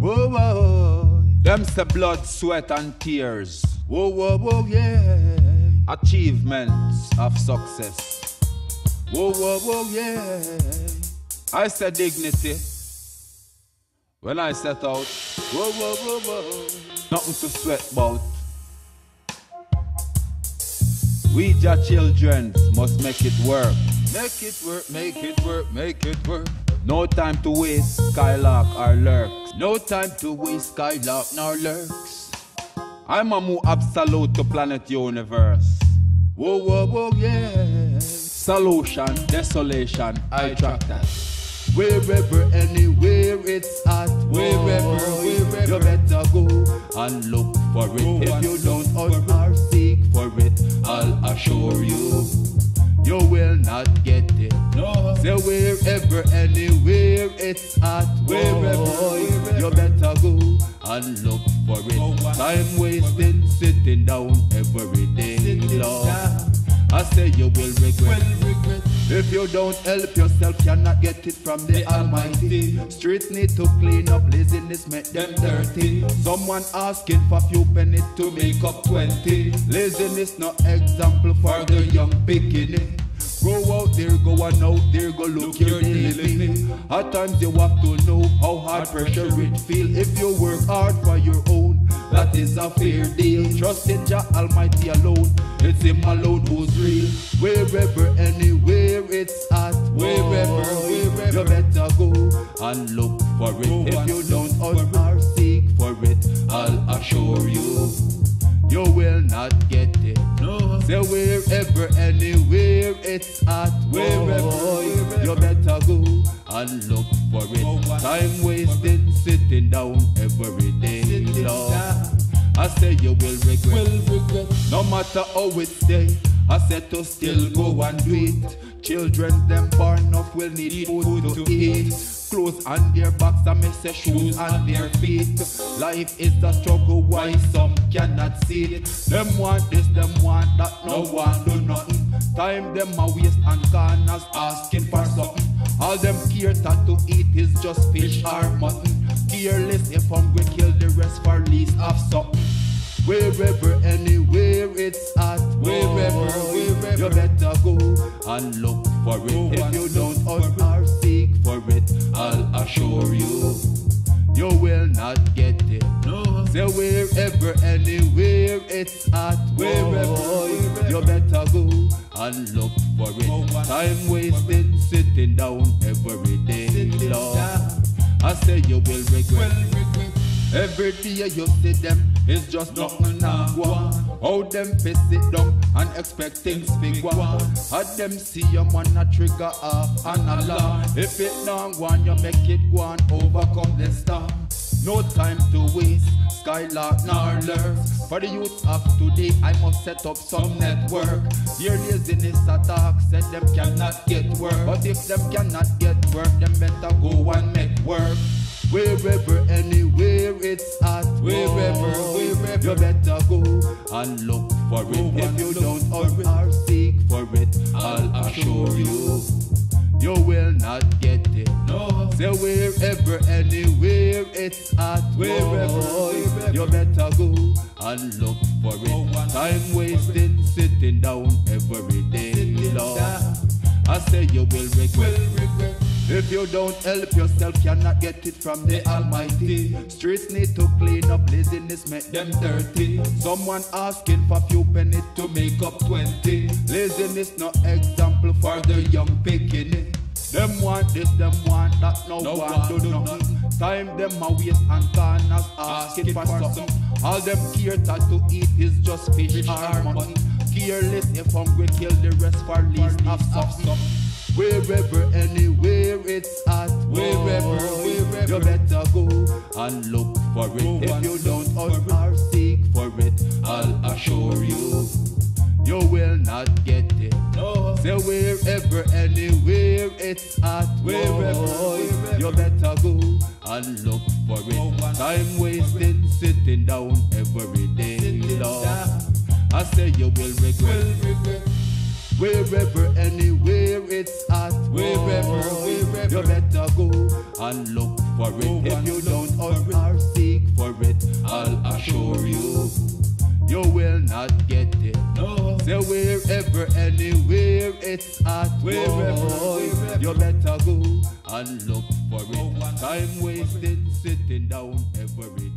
Whoa, whoa. Them say blood, sweat and tears. Whoa, whoa, whoa, yeah. Achievements of success. Whoa, whoa, whoa, yeah. I say dignity. When I set out, Whoa, whoa, whoa, whoa. nothing to sweat about. We your children must make it work. Make it work, make it work, make it work. No time to waste, skylark or lurks. No time to waste, skylark nor lurks. Imamu Absolute to planet universe. Whoa, whoa, whoa, yeah. Solution, desolation, I track that. Wherever, anywhere it's at. Wherever, you better go and look for it. If you don't hunt or seek for it, I'll assure you, you will not get it. No. So wherever, anywhere it's at. Wherever, you better go and look for it. Time wasting, sitting down every day, Lord. I say you will regret. If you don't help yourself, cannot get it from the Almighty. Streets need to clean up, laziness make them dirty. Someone asking for few pennies to make up 20. Laziness no example for the young beginning. Go out there, go on out there, go look your daily living. At times you have to know how hard pressure it feel. If you work hard for your own, that is a fair deal. Trust in Jah Almighty alone, it's Him alone who's real. Wherever, anywhere it's at. Wherever, you better go and look for it. If you don't hunt or seek for it, I'll assure you, you will not get it. No. So wherever, anywhere it's at. Wherever, you better go and look for it. Time wasting, sitting down every day, Lord. I say you will regret. No matter how it's day, I said to still go and do it. Children them born up will need food to eat. Clothes on their backs and me say shoes on their feet. Life is a struggle, why some cannot see it. Them want this, them want that, no one do nothing. Time them a waste and corners asking for something. All them care that to eat is just fish or mutton. Careless if hungry, kill the rest for least of something. Wherever, anywhere it's at. Wherever, you better go and look for it. If you don't hunt or seek for it, I'll assure you, you will not get it. No. So wherever, anywhere it's at. Wherever, you better go and look for it. Time wasting, sitting down every day, Lord. I say you will regret. Every day you see them, it's just nothing now go on. How them face it down and expect things to go on. How them see your man a trigger off an alarm. If it not go on, you make it go on, overcome the storm. No time to waste, skylark nor lurks. For the youth of today, I must set up some network. Your laziness attack said them cannot get work. But if them cannot get work, them better go and make work. Wherever, anywhere it's at. Wherever, you better go and look for it. If you don't hunt or seek for it, I'll assure you, you will not get it. No. So wherever, anywhere it's at. Wherever, you better go and look for it. Time wasting, sitting down every day, Lord. I say you will regret. If you don't help yourself, cannot get it from the Almighty. Streets need to clean up, laziness make them dirty. Someone asking for few pennies to make up 20. Laziness no example for the young beginning. Them want this, them want that, no one do nothing. Time them a waste and corners asking for something. All them care that to eat is just fish or mutton. Careless if hungry, kill the rest for least of something. Wherever, anywhere it's at. Wherever, you better go and look for it. If you don't hunt or seek for it, I'll assure you, you will not get it. No. So wherever, anywhere it's at. Wherever, you better go and look for it. Time wasting, sitting down every day, Lord. I say you will regret. Wherever, anywhere it's at. Wherever, you better go and look for it. If you don't hunt or will not get it. No. Say wherever, anywhere it's at, boy, you better go and look for it. Time wasting, sitting down every